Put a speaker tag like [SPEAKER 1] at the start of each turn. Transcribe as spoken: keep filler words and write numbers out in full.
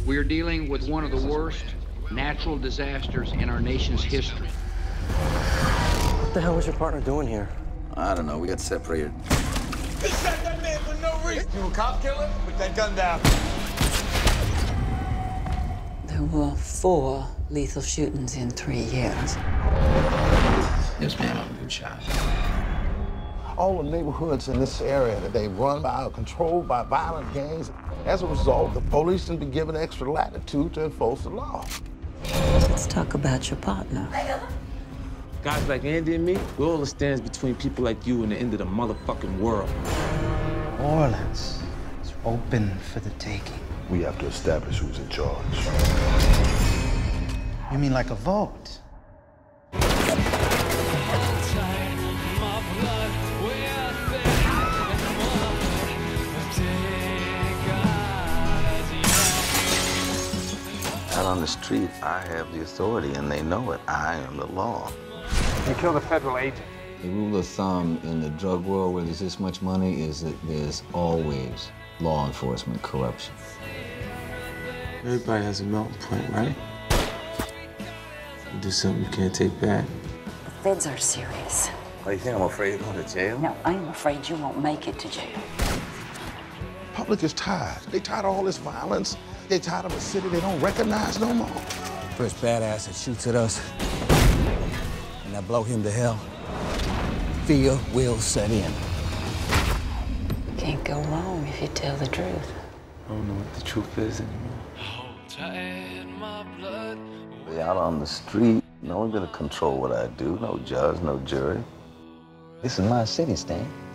[SPEAKER 1] We are dealing with one of the worst natural disasters in our nation's history.
[SPEAKER 2] What the hell was your partner doing here?
[SPEAKER 3] I don't know. We got separated.
[SPEAKER 4] He shot that man for no reason. You a cop killer? Put that gun down.
[SPEAKER 5] There were four lethal shootings in three years.
[SPEAKER 3] Yes, ma'am. I'm a good shot.
[SPEAKER 6] All the neighborhoods in this area that they run by are controlled by violent gangs. As a result, the police can be given extra latitude to enforce the law.
[SPEAKER 5] Let's talk about your partner.
[SPEAKER 7] Guys like Andy and me, we're all that stands between people like you and the end of the motherfucking world.
[SPEAKER 8] Orleans is open for the taking.
[SPEAKER 6] We have to establish who's in charge.
[SPEAKER 8] You mean like a vote?
[SPEAKER 3] Out on the street, I have the authority, and they know it. I am the law.
[SPEAKER 4] You killed a federal agent.
[SPEAKER 9] The rule of thumb in the drug world where there's this much money is that there's always law enforcement corruption.
[SPEAKER 7] Everybody has a melting point, right? You do something you can't take back.
[SPEAKER 5] The feds are serious.
[SPEAKER 3] What, you think I'm afraid of going to jail?
[SPEAKER 5] No, I'm afraid you won't make it to jail.
[SPEAKER 6] Public is tired. They tired of all this violence. They tired of a city they don't recognize no more.
[SPEAKER 10] First badass that shoots at us, and I blow him to hell, fear will set in.
[SPEAKER 5] Can't go wrong if you tell the truth.
[SPEAKER 7] I don't know what the truth is anymore.
[SPEAKER 3] Way out on the street, no one's gonna control what I do. No judge, no jury.
[SPEAKER 10] This is my city, Stan.